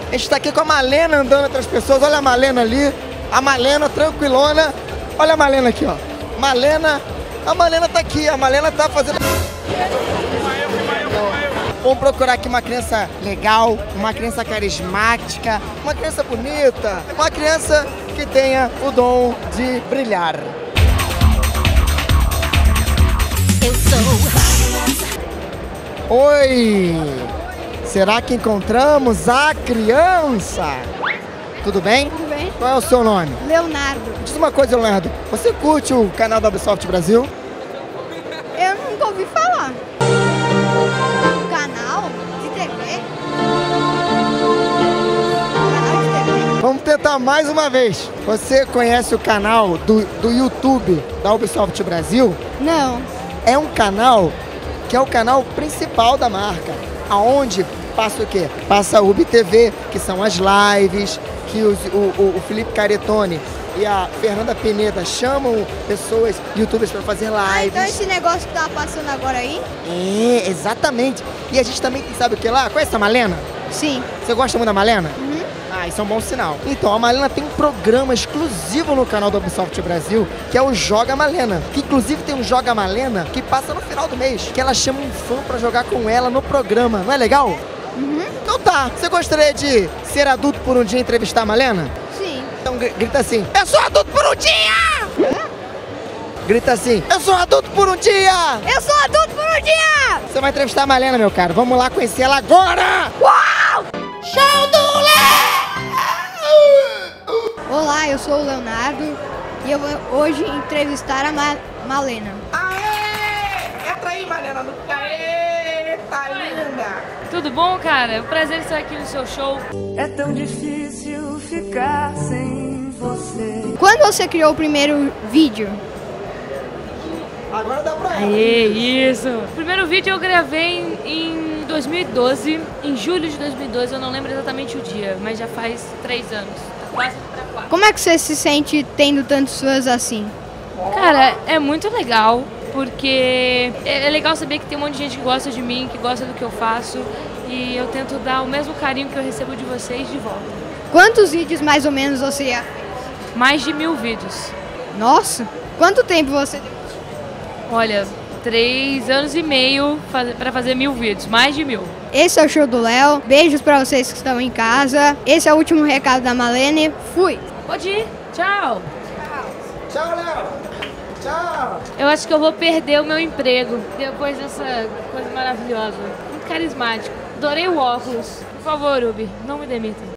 A gente tá aqui com a Malena andando entre as pessoas. Olha a Malena ali. A Malena tranquilona. Olha a Malena aqui, ó. Malena. A Malena tá aqui. A Malena tá fazendo... Vamos procurar aqui uma criança legal, uma criança carismática, uma criança bonita, uma criança que tenha o dom de brilhar. Eu sou... Oi! Será que encontramos a criança? Tudo bem? Tudo bem? Qual é o seu nome? Leonardo. Diz uma coisa, Leonardo. Você curte o canal da Ubisoft Brasil? Eu nunca ouvi falar. Canal de TV? Canal de TV? Vamos tentar mais uma vez. Você conhece o canal do YouTube da Ubisoft Brasil? Não. É um canal que é o canal principal da marca, aonde passa o quê? Passa a UbiTV, que são as lives, que o Felipe Caretoni e a Fernanda Pineda chamam pessoas, youtubers, para fazer lives. Então esse negócio que tá passando agora aí? É, exatamente. E a gente também tem, sabe o que lá? Conhece a Malena? Sim. Você gosta muito da Malena? Uhum. Ah, isso é um bom sinal. Então, a Malena tem um programa exclusivo no canal da Ubisoft Brasil, que é o Joga Malena. Que inclusive tem um Joga Malena que passa no final do mês, que ela chama um fã pra jogar com ela no programa. Não é legal? Uhum. Então tá, você gostaria de ser adulto por um dia e entrevistar a Malena? Sim. Então grita assim, eu sou adulto por um dia! Grita assim, eu sou adulto por um dia! Eu sou adulto por um dia! Você vai entrevistar a Malena, meu cara. Vamos lá conhecer ela agora! Uau! Show do Léo! Olá, eu sou o Leonardo e eu vou hoje entrevistar a Malena. Aê! Entra aí, Malena, no aê! Tá linda! Tudo bom, cara? É um prazer estar aqui no seu show. É tão difícil ficar sem você. Quando você criou o primeiro vídeo? Agora dá pra ela. Aê, isso! O primeiro vídeo eu gravei em 2012, em julho de 2012, eu não lembro exatamente o dia, mas já faz 3 anos, tá quase pra 4. Como é que você se sente tendo tantos fãs assim? Cara, é muito legal, porque é legal saber que tem um monte de gente que gosta de mim, que gosta do que eu faço, e eu tento dar o mesmo carinho que eu recebo de vocês de volta. Quantos vídeos mais ou menos você já fez? Mais de 1000 vídeos. Nossa, quanto tempo você... Olha, 3 anos e meio pra fazer 1000 vídeos, mais de 1000. Esse é o show do Léo. Beijos pra vocês que estão em casa. Esse é o último recado da Malene. Fui! Pode ir, tchau! Tchau, Léo! Tchau! Eu acho que eu vou perder o meu emprego depois dessa coisa maravilhosa. Muito carismático. Adorei o óculos. Por favor, Ubi, não me demita.